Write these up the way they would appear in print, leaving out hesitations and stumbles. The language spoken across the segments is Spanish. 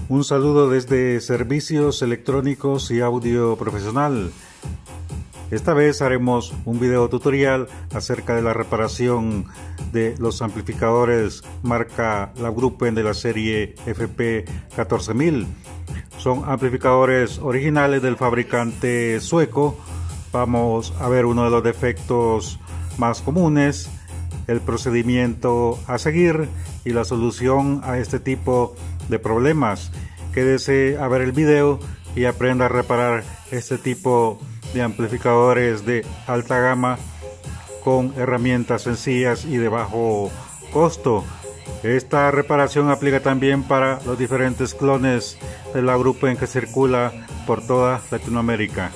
Un saludo desde Servicios Electrónicos y Audio Profesional. Esta vez haremos un video tutorial acerca de la reparación de los amplificadores marca Laugruppen de la serie FP14000. Son amplificadores originales del fabricante sueco. Vamos a ver uno de los defectos más comunes, el procedimiento a seguir y la solución a este tipo de problemas. Quédese a ver el video y aprenda a reparar este tipo de amplificadores de alta gama con herramientas sencillas y de bajo costo. Esta reparación aplica también para los diferentes clones de Laugruppen que circula por toda Latinoamérica.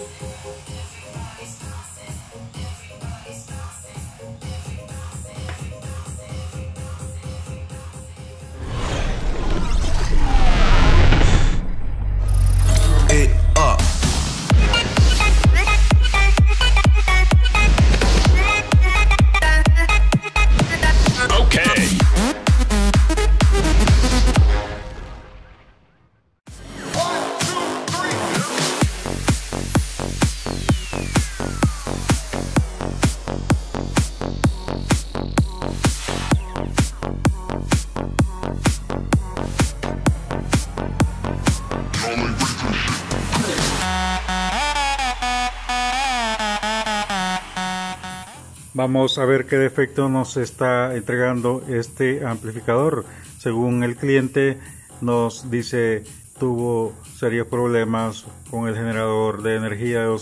Vamos a ver qué defecto nos está entregando este amplificador. Según el cliente nos dice tuvo serios problemas con el generador de energía de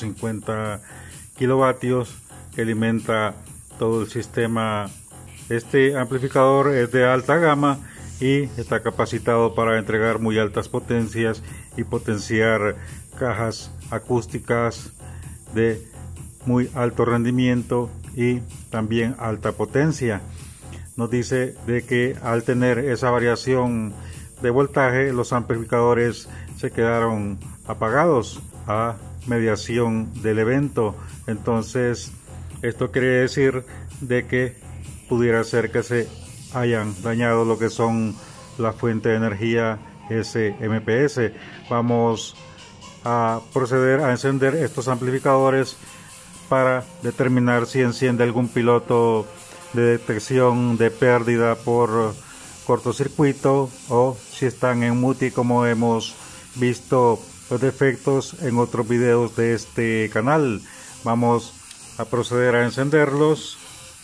250 kilovatios que alimenta todo el sistema. Este amplificador es de alta gama y está capacitado para entregar muy altas potencias y potenciar cajas acústicas de muy alto rendimiento y también alta potencia. Nos dice de que al tener esa variación de voltaje, los amplificadores se quedaron apagados a mediación del evento. Entonces esto quiere decir de que pudiera ser que se hayan dañado lo que son la fuente de energía SMPS. Vamos a proceder a encender estos amplificadores para determinar si enciende algún piloto de detección de pérdida por cortocircuito o si están en MUTI, como hemos visto los defectos en otros videos de este canal. Vamos a proceder a encenderlos.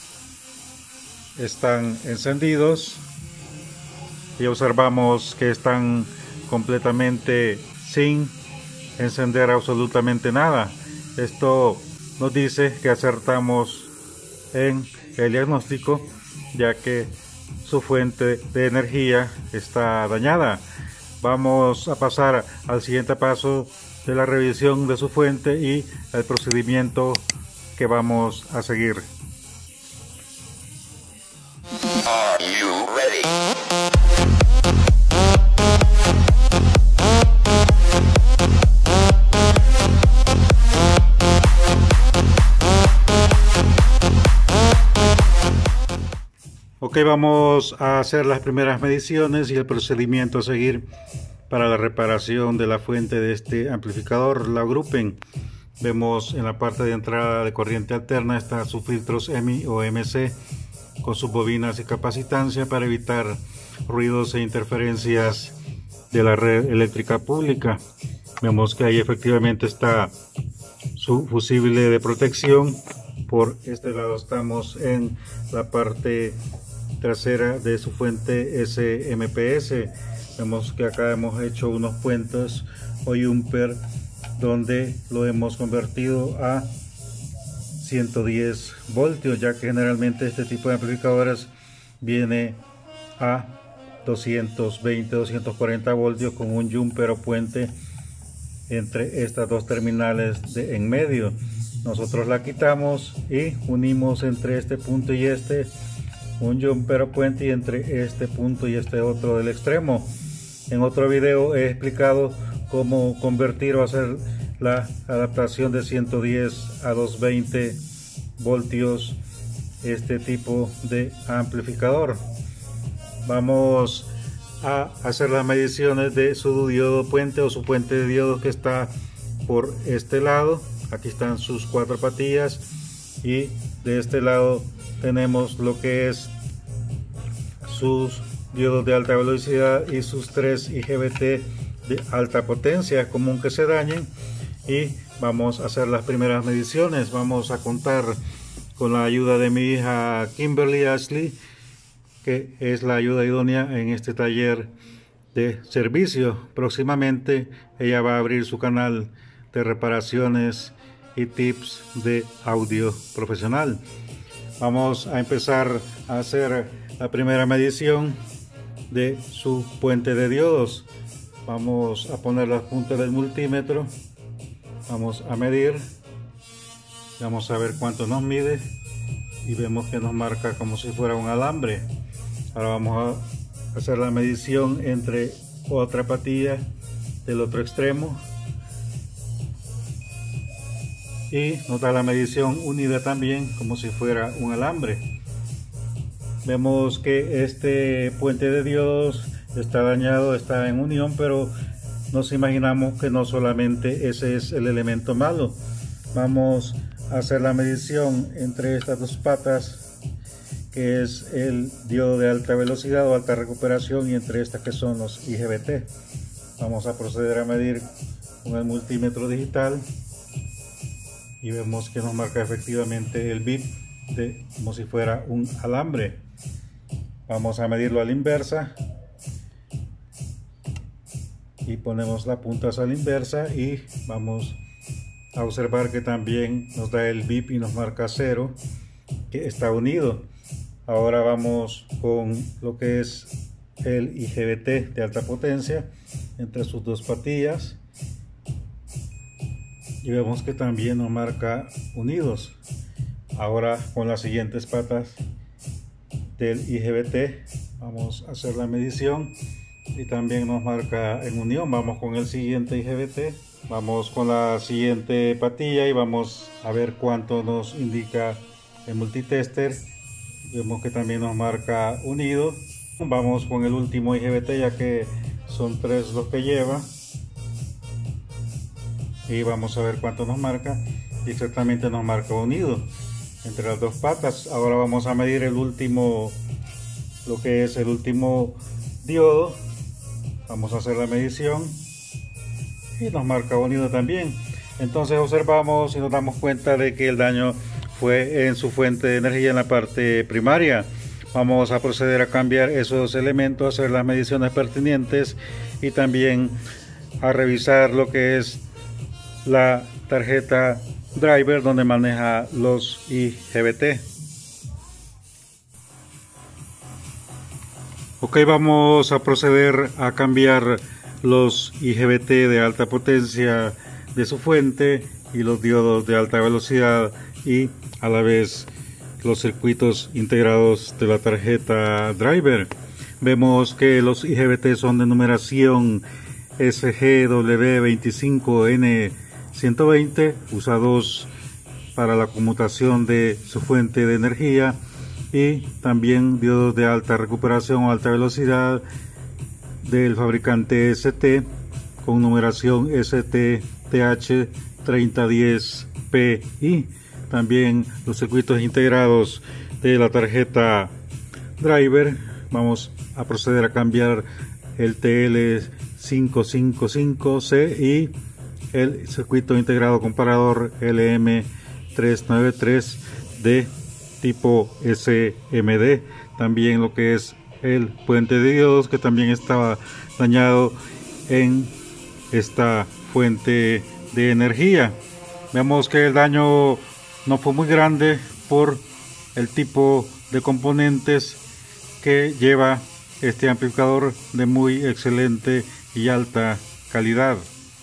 Están encendidos y observamos que están completamente sin encender absolutamente nada. Esto nos dice que acertamos en el diagnóstico, ya que su fuente de energía está dañada. Vamos a pasar al siguiente paso de la revisión de su fuente y el procedimiento que vamos a seguir. Are you ready? Ok, vamos a hacer las primeras mediciones y el procedimiento a seguir para la reparación de la fuente de este amplificador Laugruppen. Vemos en la parte de entrada de corriente alterna está sus filtros EMI o MC con sus bobinas y capacitancia para evitar ruidos e interferencias de la red eléctrica pública. Vemos que ahí efectivamente está su fusible de protección. Por este lado estamos en la parte trasera de su fuente SMPS. Vemos que acá hemos hecho unos puentes o jumper donde lo hemos convertido a 110 voltios, ya que generalmente este tipo de amplificadores viene a 220-240 voltios con un jumper o puente entre estas dos terminales de en medio. Nosotros la quitamos y unimos entre este punto y este un jumper o puente, y entre este punto y este otro del extremo. En otro video he explicado cómo convertir o hacer la adaptación de 110 a 220 voltios este tipo de amplificador. Vamos a hacer las mediciones de su diodo puente o su puente de diodos que está por este lado. Aquí están sus 4 patillas y de este lado tenemos lo que es sus diodos de alta velocidad y sus 3 IGBT de alta potencia. Es común que se dañen y vamos a hacer las primeras mediciones. Vamos a contar con la ayuda de mi hija Kimberly Ashley, que es la ayuda idónea en este taller de servicio. Próximamente ella va a abrir su canal de reparaciones y tips de audio profesional. Vamos a empezar a hacer la primera medición de su puente de diodos. Vamos a poner las puntas del multímetro, vamos a medir, vamos a ver cuánto nos mide y vemos que nos marca como si fuera un alambre. Ahora vamos a hacer la medición entre otra patilla del otro extremo y nos da la medición unida también como si fuera un alambre. Vemos que este puente de diodos está dañado, está en unión, pero nos imaginamos que no solamente ese es el elemento malo. Vamos a hacer la medición entre estas dos patas, que es el diodo de alta velocidad o alta recuperación, y entre estas que son los IGBT. Vamos a proceder a medir con el multímetro digital y vemos que nos marca efectivamente el bit como si fuera un alambre. Vamos a medirlo a la inversa y ponemos las puntas a la inversa y vamos a observar que también nos da el bip y nos marca 0, que está unido. Ahora vamos con lo que es el IGBT de alta potencia entre sus dos patillas y vemos que también nos marca unidos. Ahora con las siguientes patas del IGBT vamos a hacer la medición y también nos marca en unión. Vamos con el siguiente IGBT, vamos con la siguiente patilla y vamos a ver cuánto nos indica el multitester. Vemos que también nos marca unido. Vamos con el último IGBT, ya que son 3 los que lleva, y vamos a ver cuánto nos marca y exactamente nos marca unido entre las dos patas. Ahora vamos a medir el último, lo que es el último diodo. Vamos a hacer la medición y nos marca unido también. Entonces observamos y nos damos cuenta de que el daño fue en su fuente de energía en la parte primaria. Vamos a proceder a cambiar esos elementos, hacer las mediciones pertinentes y también a revisar lo que es la tarjeta driver donde maneja los IGBT. Ok, vamos a proceder a cambiar los IGBT de alta potencia de su fuente y los diodos de alta velocidad y a la vez los circuitos integrados de la tarjeta driver. Vemos que los IGBT son de numeración SGW25N120, usados para la conmutación de su fuente de energía, y también diodos de alta recuperación o alta velocidad del fabricante ST con numeración STTH3010PI. También los circuitos integrados de la tarjeta driver. Vamos a proceder a cambiar el TL555C y el circuito integrado comparador LM393 de tipo SMD. También lo que es el puente de diodos, que también estaba dañado en esta fuente de energía. Vemos que el daño no fue muy grande por el tipo de componentes que lleva este amplificador de muy excelente y alta calidad.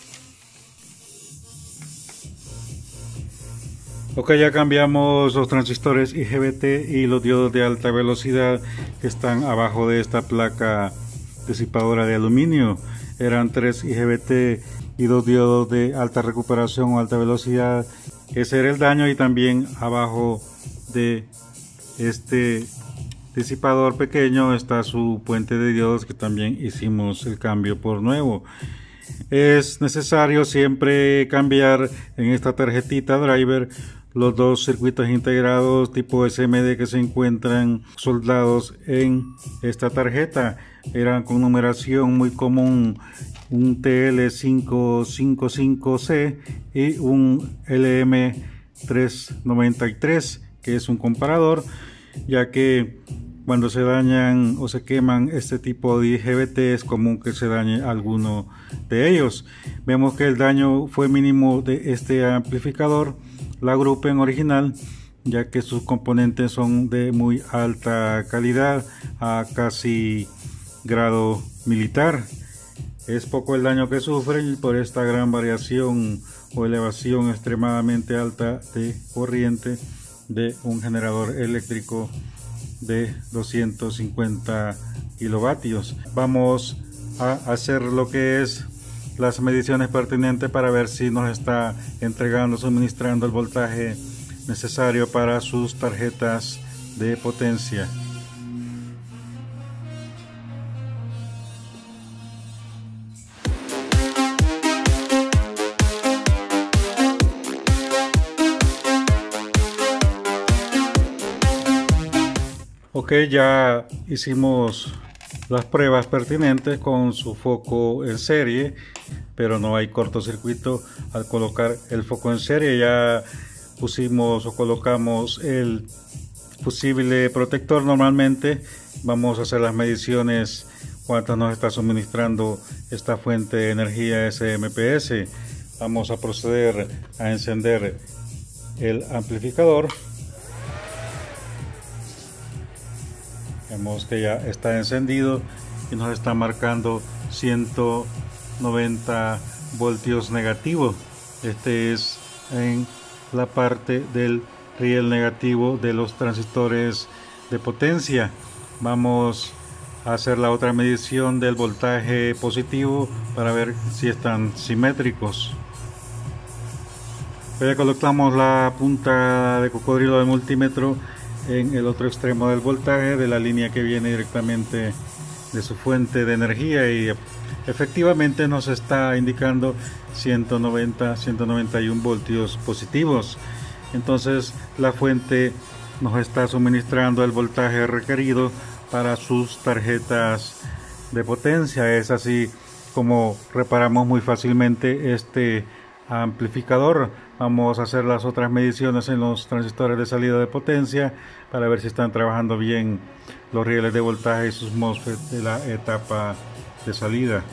Ok, ya cambiamos los transistores IGBT y los diodos de alta velocidad que están abajo de esta placa disipadora de aluminio. Eran 3 IGBT y 2 diodos de alta recuperación o alta velocidad. Ese era el daño, y también abajo de este disipador pequeño está su puente de diodos, que también hicimos el cambio por nuevo. Es necesario siempre cambiar en esta tarjetita driver los dos circuitos integrados tipo SMD que se encuentran soldados en esta tarjeta. Eran con numeración muy común, un TL555C y un LM393, que es un comparador, ya que cuando se dañan o se queman este tipo de IGBT es común que se dañe alguno de ellos. Vemos que el daño fue mínimo de este amplificador, la Gruppen original, ya que sus componentes son de muy alta calidad, a casi grado militar. Es poco el daño que sufren por esta gran variación o elevación extremadamente alta de corriente de un generador eléctrico de 250 kilovatios. Vamos a hacer lo que es las mediciones pertinentes para ver si nos está entregando, suministrando el voltaje necesario para sus tarjetas de potencia. Ok, ya hicimos las pruebas pertinentes con su foco en serie, pero no hay cortocircuito al colocar el foco en serie. Ya pusimos o colocamos el fusible protector. Normalmente vamos a hacer las mediciones cuánto nos está suministrando esta fuente de energía SMPS. Vamos a proceder a encender el amplificador. Vemos que ya está encendido y nos está marcando 190 voltios negativo. Este es en la parte del riel negativo de los transistores de potencia. Vamos a hacer la otra medición del voltaje positivo para ver si están simétricos. Ya colocamos la punta de cocodrilo del multímetro en el otro extremo del voltaje de la línea que viene directamente de su fuente de energía, y efectivamente nos está indicando 191 voltios positivos. Entonces la fuente nos está suministrando el voltaje requerido para sus tarjetas de potencia. Es así como reparamos muy fácilmente este amplificador. Vamos a hacer las otras mediciones en los transistores de salida de potencia para ver si están trabajando bien los rieles de voltaje y sus MOSFET de la etapa de salida.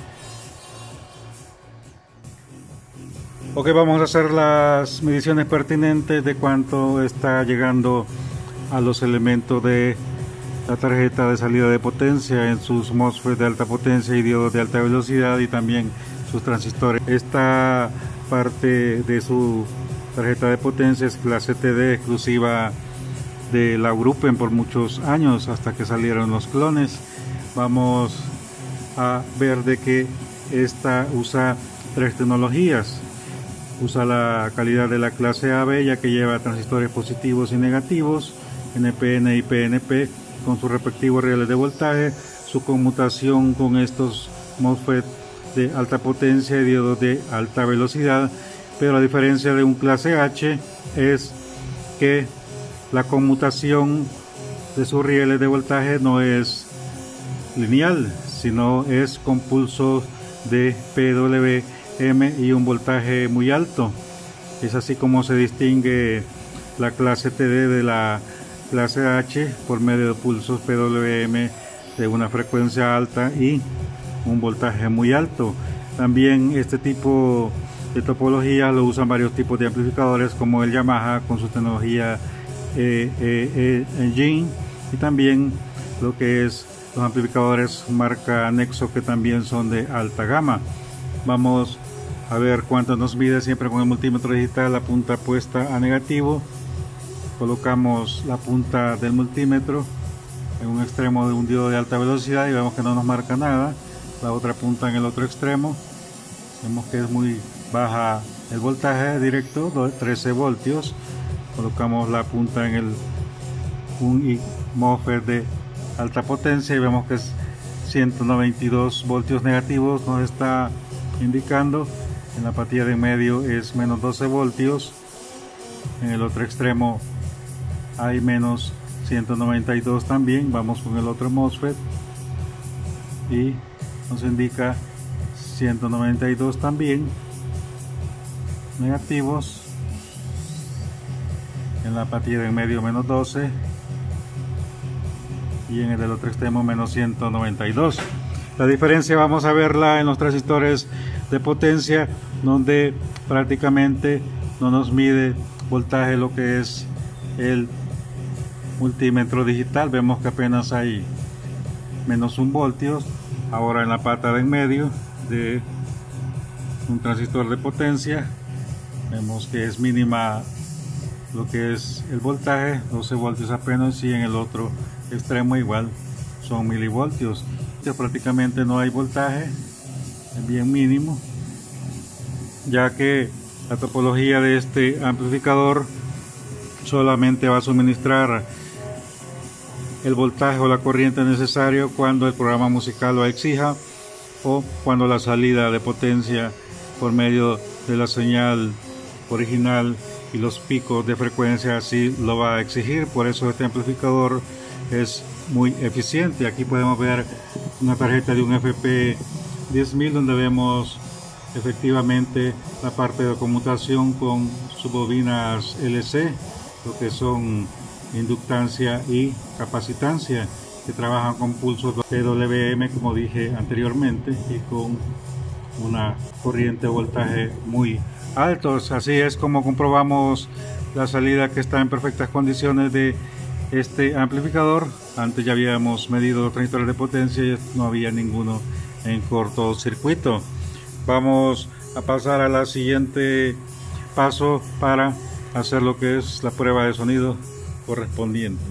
Ok, vamos a hacer las mediciones pertinentes de cuánto está llegando a los elementos de la tarjeta de salida de potencia en sus MOSFET de alta potencia y diodos de alta velocidad, y también sus transistores. Esta parte de su tarjeta de potencia es clase TD, exclusiva de la Gruppen por muchos años, hasta que salieron los clones. Vamos a ver de que esta usa tres tecnologías. Usa la calidad de la clase AB, ya que lleva transistores positivos y negativos, NPN y PNP, con sus respectivos rieles de voltaje, su conmutación con estos MOSFET de alta potencia y diodos de alta velocidad. Pero a diferencia de un clase H, es que la conmutación de sus rieles de voltaje no es lineal, sino es con pulsos de PWM y un voltaje muy alto. Es así como se distingue la clase TD de la clase H, por medio de pulsos PWM de una frecuencia alta y un voltaje muy alto. También este tipo de topología lo usan varios tipos de amplificadores, como el Yamaha con su tecnología Engine, y también lo que es los amplificadores marca Nexo, que también son de alta gama. Vamos a ver cuánto nos mide, siempre con el multímetro digital, la punta puesta a negativo. Colocamos la punta del multímetro en un extremo de un diodo de alta velocidad y vemos que no nos marca nada. La otra punta en el otro extremo, vemos que es muy baja el voltaje directo, 13 voltios. Colocamos la punta en un MOSFET de alta potencia y vemos que es 192 voltios negativos, nos está indicando. En la patilla de en medio es menos 12 voltios, en el otro extremo hay menos 192 también. Vamos con el otro MOSFET y nos indica 192 también negativos, en la patilla de en medio menos 12 y en el del otro extremo menos 192. La diferencia vamos a verla en los transistores de potencia, donde prácticamente no nos mide voltaje lo que es el multímetro digital. Vemos que apenas hay menos 1 voltios. Ahora en la pata de en medio de un transistor de potencia vemos que es mínima lo que es el voltaje, 12 voltios apenas, y en el otro extremo igual son milivoltios. Prácticamente no hay voltaje, es bien mínimo, ya que la topología de este amplificador solamente va a suministrar el voltaje o la corriente necesario cuando el programa musical lo exija o cuando la salida de potencia por medio de la señal original y los picos de frecuencia así lo va a exigir. Por eso este amplificador es muy eficiente. Aquí podemos ver una tarjeta de un FP 10000 donde vemos efectivamente la parte de conmutación con subbobinas LC, lo que son inductancia y capacitancia, que trabajan con pulsos PWM como dije anteriormente y con una corriente de voltaje muy altos. Así es como comprobamos la salida, que está en perfectas condiciones de este amplificador. Antes ya habíamos medido los transistores de potencia y no había ninguno en cortocircuito. Vamos a pasar a la siguiente paso para hacer lo que es la prueba de sonido correspondiente.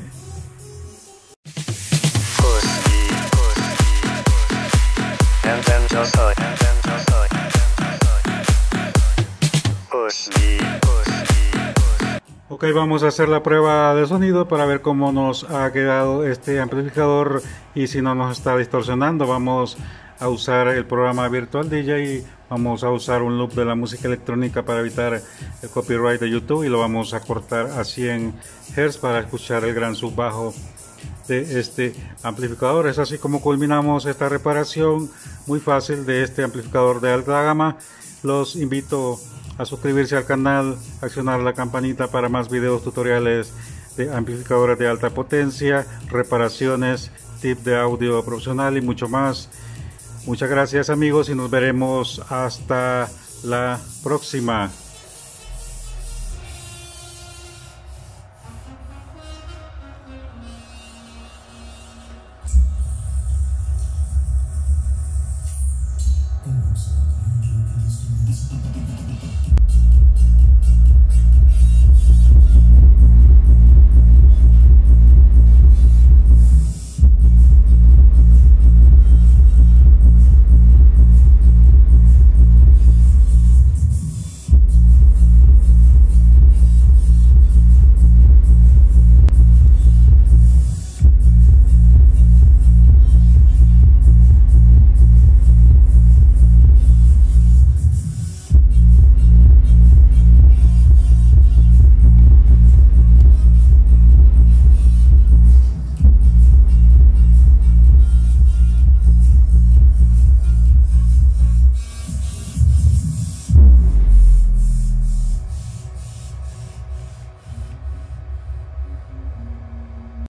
Ok, vamos a hacer la prueba de sonido para ver cómo nos ha quedado este amplificador y si no nos está distorsionando. Vamos a usar el programa Virtual DJ y vamos a usar un loop de la música electrónica para evitar el copyright de YouTube, y lo vamos a cortar a 100 Hz para escuchar el gran subbajo de este amplificador. Es así como culminamos esta reparación muy fácil de este amplificador de alta gama. Los invito a suscribirse al canal, accionar la campanita para más videos tutoriales de amplificadores de alta potencia, reparaciones, tips de audio profesional y mucho más. Muchas gracias amigos y nos veremos hasta la próxima.